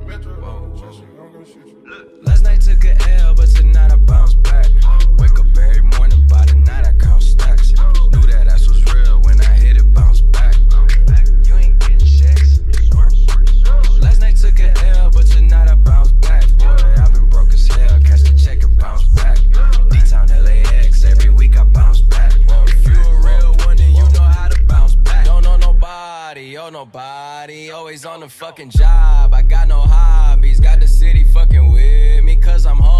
Last night took a L, but tonight I bounce back. Wake up every morning, by the night I count stacks. Knew that ass was real when I hit it, bounce back. You ain't getting checks. Last night took a L, but tonight I bounce back. Boy, I've been broke as hell, catch the check and bounce back. D-Town LAX, every week I bounce back. If you a real one, then you know how to bounce back. Don't know nobody, oh nobody, always on the fucking job. I got no hobbies, got the city fucking with me, cause I'm home.